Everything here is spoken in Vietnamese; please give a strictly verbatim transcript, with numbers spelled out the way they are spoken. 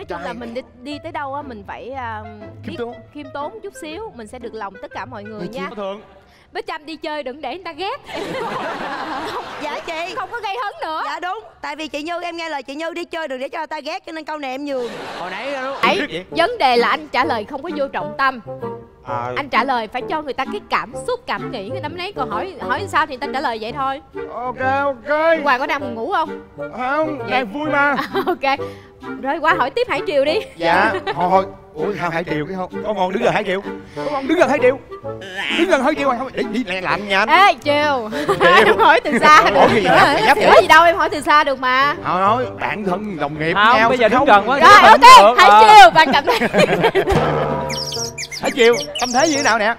chung là mình đi, đi tới đâu á mình phải uh, khiêm tốn khiêm tốn chút xíu, mình sẽ được lòng tất cả mọi người nha. Thường Bé Trâm đi chơi đừng để người ta ghét. Dạ chị. Không có gây hấn nữa. Dạ đúng. Tại vì chị Như, em nghe lời chị Như đi chơi đừng để cho người ta ghét, cho nên câu này em nhường. hồi nãy Ấy, vấn đề là anh trả lời không có vô trọng tâm. à, Anh trả lời phải cho người ta cái cảm xúc, cảm nghĩ người ta mới lấy. Còn hỏi hỏi sao thì người ta trả lời vậy thôi. ok ok. Hoàng có đang buồn ngủ không? Không, đang vui mà. Ok. Rồi qua hỏi tiếp Hải Triều đi. Dạ thôi thôi. Ủa sao Hải Triều cái không? Có ngon đứng gần Hải Triều. Có ngon đứng gần Hải Triều. Đứng gần Hải Triều không? Đi đi lẹ lạnh nha anh. Ê Triều. Em hỏi từ xa được. Ủa gì vậy? Giáp Có gì đâu, em hỏi từ xa được mà. Thôi nói bạn thân đồng nghiệp không, nhau. bây giờ đứng gần quá. Rồi ok, Hải Triều bạn cầm tay. Hải Triều tâm thế như thế nào nè?